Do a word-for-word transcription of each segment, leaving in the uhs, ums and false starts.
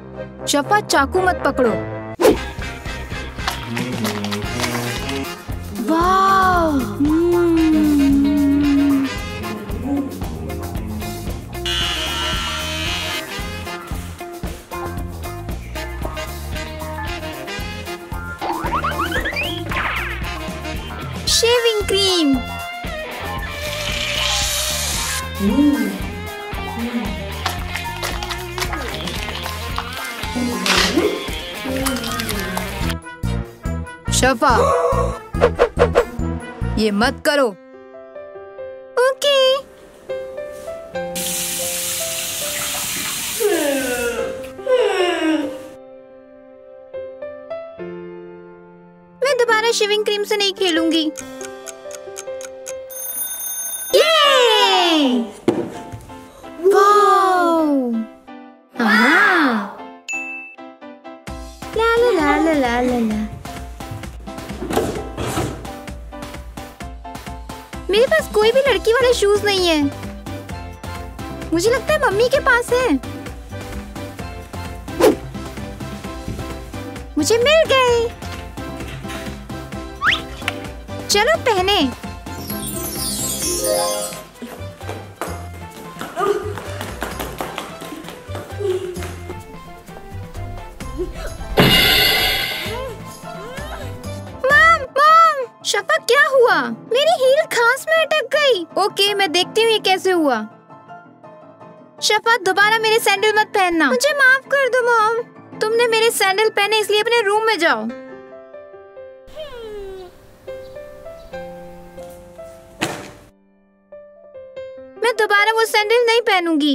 शफा चाकू मत पकड़ो। वाव! Shaving cream. शफा, ये मत करो। ओके। मैं दोबारा शेविंग क्रीम से नहीं खेलूंगी। ये! वाव! हाँ। ला ला ला ला ला ला ला। मेरे पास कोई भी लड़की वाले शूज नहीं है। मुझे लगता है मम्मी के पास है। मुझे मिल गए। चलो पहने। मॉम, मॉम, शफा क्या हुआ? मेरी हील घास में अटक गई। ओके, मैं देखती हूँ ये कैसे हुआ। शफा, दोबारा मेरे सैंडल मत पहनना। मुझे माफ कर दो मॉम। तुमने मेरे सैंडल पहने इसलिए अपने रूम में जाओ। मैं दोबारा वो सैंडल नहीं पहनूंगी।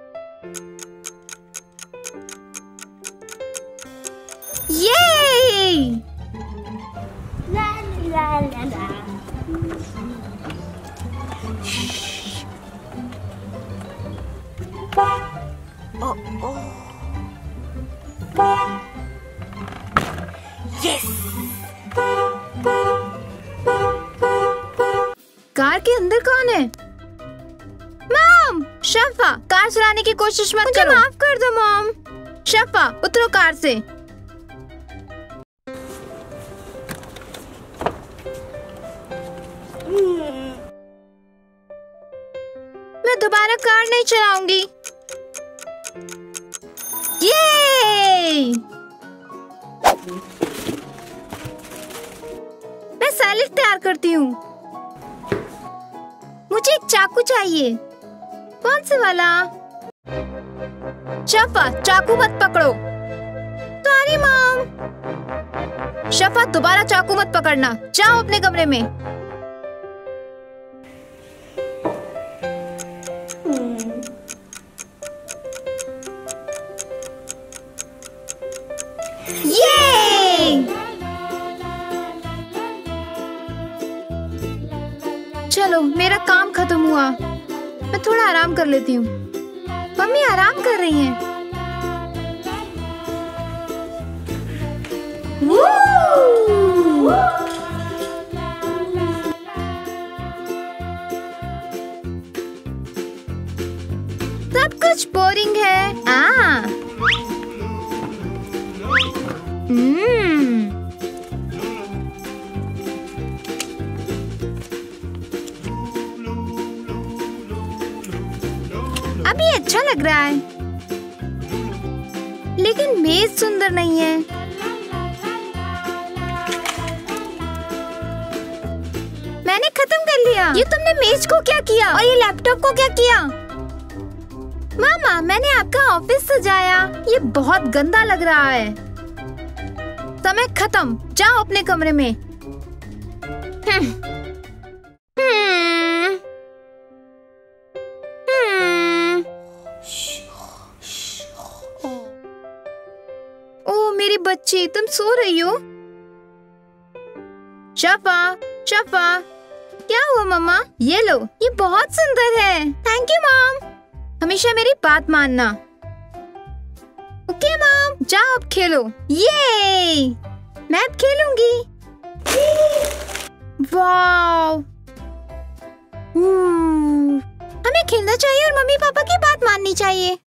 ये! ला ला ला ला। Oh, oh. Yes. कार के अंदर कौन है? मॉम! शफा, कार चलाने की कोशिश मत करो। मुझे माफ कर दो मॉम। शफा, उतरो कार से। मैं दोबारा कार नहीं चलाऊंगी। ये! मैं सैलेड तैयार करती हूँ। मुझे एक चाकू चाहिए। कौन से वाला? शफा, चाकू मत पकड़ो। Sorry mom. शफा, दोबारा चाकू मत पकड़ना। जाओ अपने कमरे में। ये! चलो, मेरा काम खत्म हुआ। मैं थोड़ा आराम कर लेती हूँ। मम्मी आराम कर रही हैं। सब कुछ बोरिंग है। आ, हम्म। अभी अच्छा लग रहा है, लेकिन मेज सुंदर नहीं है। मैंने खत्म कर लिया। ये तुमने मेज को क्या किया? और ये लैपटॉप को क्या किया? मामा, मैंने आपका ऑफिस सजाया। ये बहुत गंदा लग रहा है। समय खत्म। जाओ अपने कमरे में। हम्म। हम्म। हम्म। ओ मेरी बच्ची, तुम सो रही हो? शफा, शफा, क्या हुआ मम्मा? ये लो, ये बहुत सुंदर है। Thank you mom. हमेशा मेरी बात मानना। ओके मॉम, जाओ अब खेलो। ये मैं अब खेलूंगी। वाव! हमें खेलना चाहिए और मम्मी पापा की बात माननी चाहिए।